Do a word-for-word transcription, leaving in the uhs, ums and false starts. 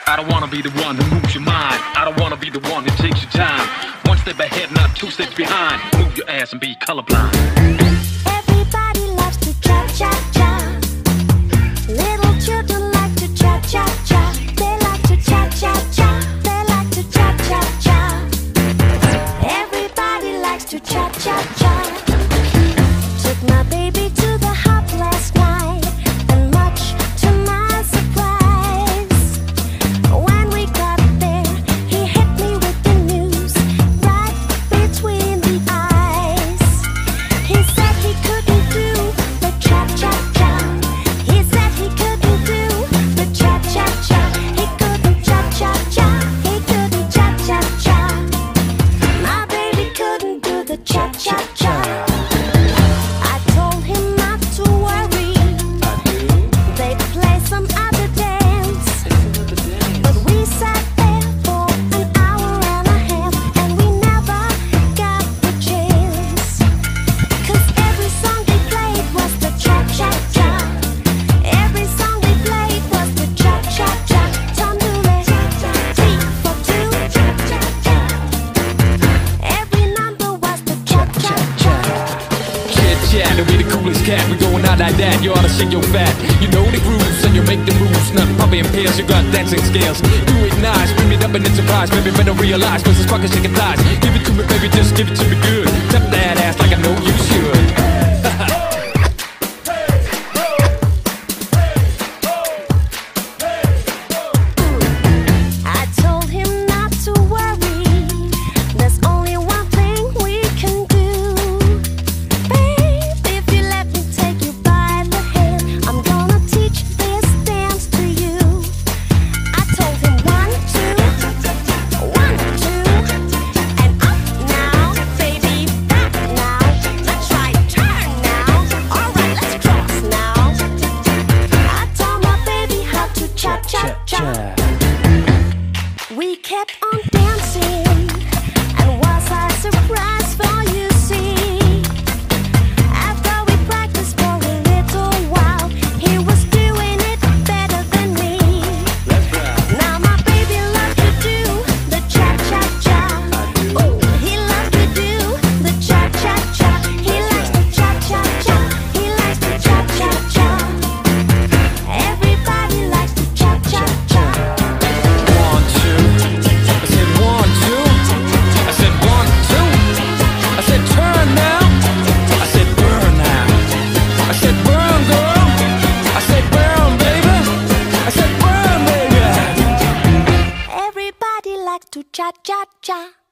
I don't wanna be the one who moves your mind. I don't wanna be the one who takes your time. One step ahead, not two steps behind. Move your ass and be colorblind. Everybody loves to cha-cha-cha. Little children like to cha-cha-cha. They like to cha-cha-cha. They like to cha-cha-cha. Everybody likes to cha-cha-cha. Took my baby to the hop last night, and much to my surprise, when we got there, he hit me with the news right between the eyes. He said he couldn't do the cha-cha-cha. He said he couldn't do the cha-cha-cha. He couldn't cha-cha-cha. He couldn't cha-cha-cha. My baby couldn't do the cha-cha-cha. I told him not to worry. They play some other dance, but we sat there for an hour and a half, and we never got the chance. 'Cause every song they played was the cha-cha-cha. Every song they played was the cha-cha-cha. Tandule, three for two, cha-cha-cha. Every number was the cha-cha-cha. Chit chat, and we the coolest cat. We going out like that, you ought to shake your fat. You know the grooves and you make the moves. Nothing puppy impairs, you got dancing scales. Do it nice, bring it up and it's surprise. Baby, better realize, cause it's fucking shaking thighs. Give it to me, baby, just give it to me good. Tap that ass like I know you should. I told him not to worry. There's only one thing we can do. Babe, if you let me take you by the hand, I'm gonna teach this dance to you. I told him one, two, one, two, and up now, baby, back now. Let's try turn now. Alright, let's cross now. I taught my baby how to cha-cha-cha. We kept on dancing, and was I surprised for you see? After we practiced for a little while, he was doing it better than me. Now my baby loves to do the cha-cha-cha. Ooh, he loves to do the cha-cha-cha. He likes the cha-cha-cha. He likes the cha-cha-cha. Everybody likes the cha-cha-cha. One, two. I said one, two. I said one, two. I said turn now. I said burn now. I said burn, girl. I said burn, baby. I said burn, baby. Everybody likes to cha-cha-cha.